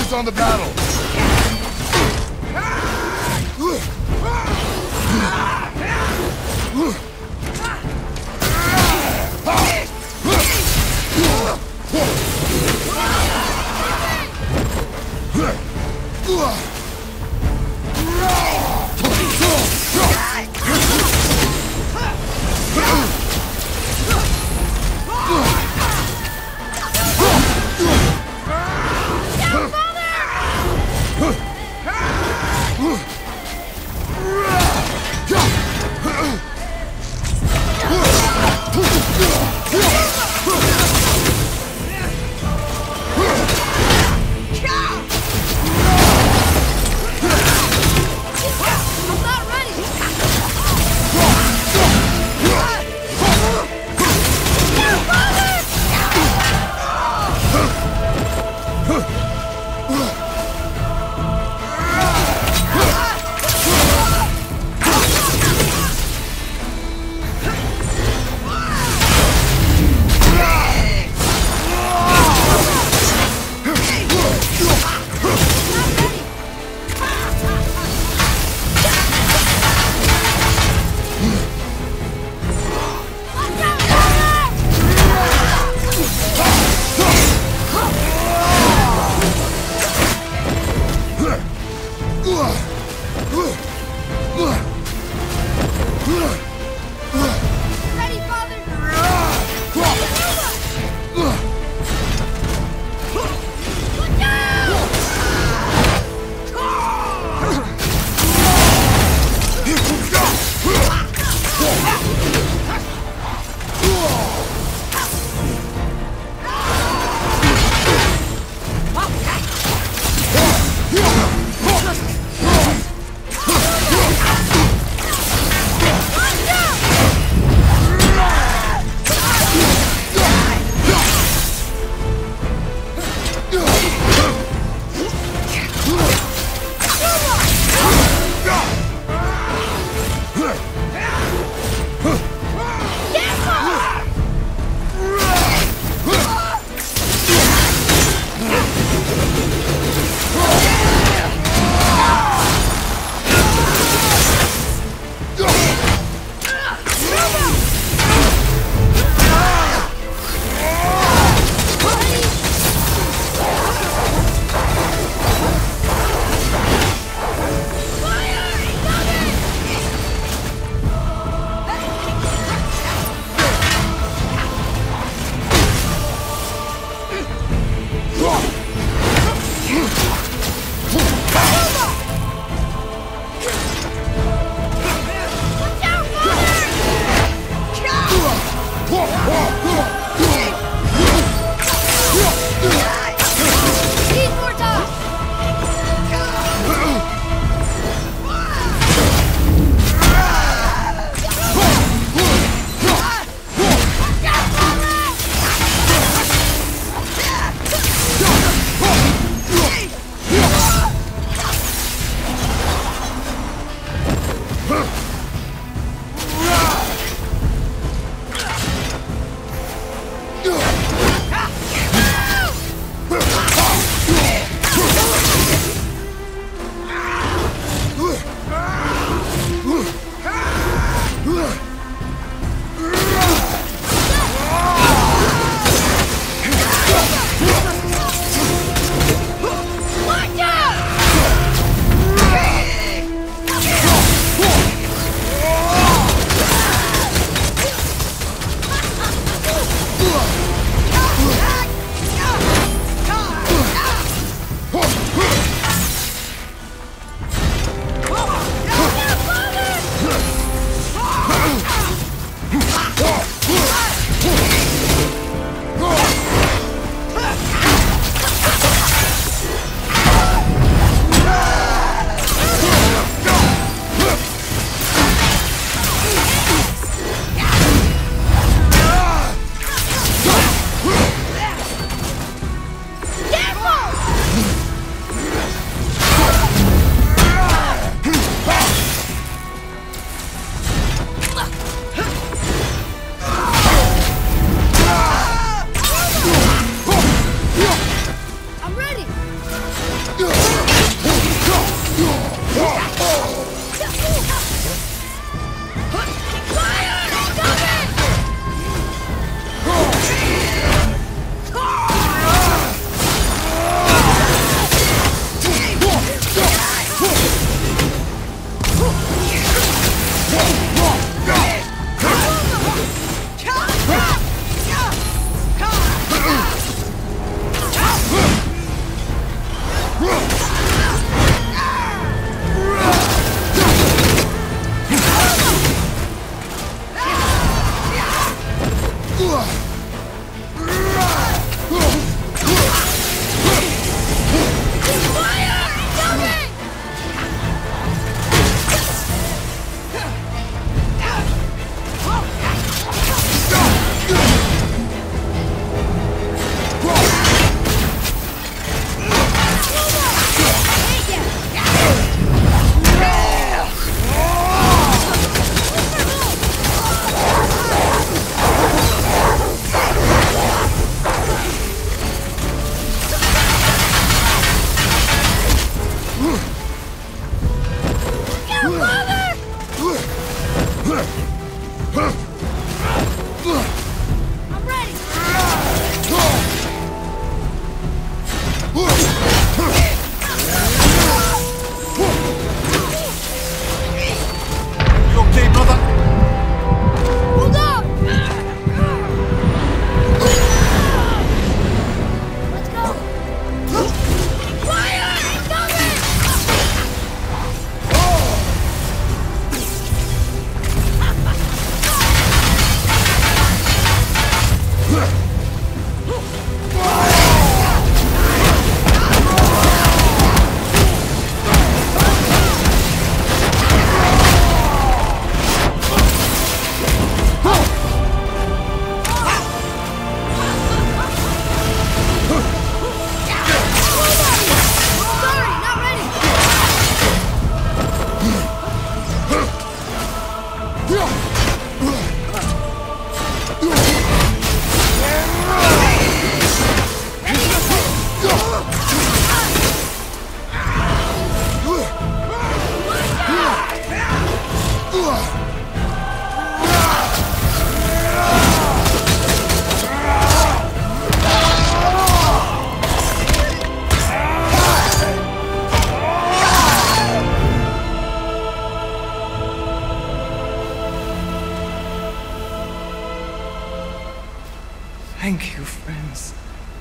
Focus on the battle.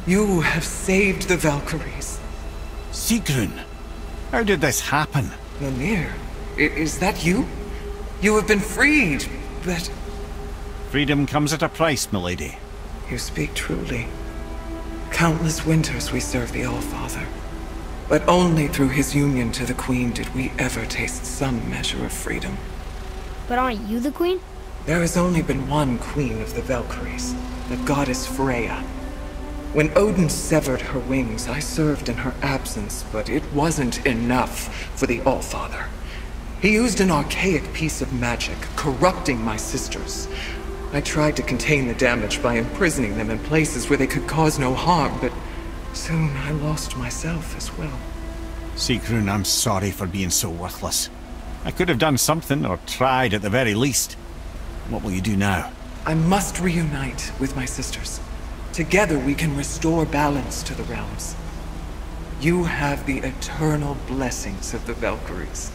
You have saved the Valkyries. Sigrun, how did this happen? Mimir, is that you? You have been freed, but... Freedom comes at a price, milady. You speak truly. Countless winters we served the All-Father. But only through his union to the Queen did we ever taste some measure of freedom. But aren't you the queen? There has only been one queen of the Valkyries, the goddess Freya. When Odin severed her wings, I served in her absence, but it wasn't enough for the All-Father. He used an archaic piece of magic, corrupting my sisters. I tried to contain the damage by imprisoning them in places where they could cause no harm, but soon I lost myself as well. Sigrun, I'm sorry for being so worthless. I could have done something, or tried at the very least. What will you do now? I must reunite with my sisters. Together we can restore balance to the realms. You have the eternal blessings of the Valkyries.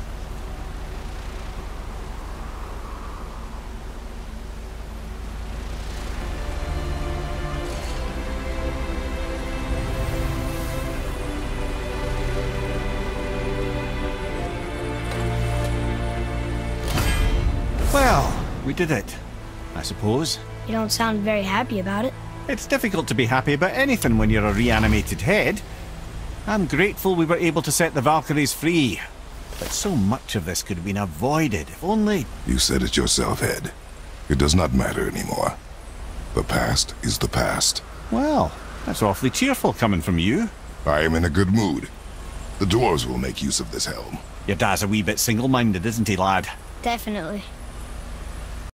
Well, we did it, I suppose. You don't sound very happy about it. It's difficult to be happy about anything when you're a reanimated head. I'm grateful we were able to set the Valkyries free. But so much of this could have been avoided, if only... You said it yourself, Head. It does not matter anymore. The past is the past. Well, that's awfully cheerful coming from you. I am in a good mood. The dwarves will make use of this helm. Your dad's a wee bit single-minded, isn't he, lad? Definitely.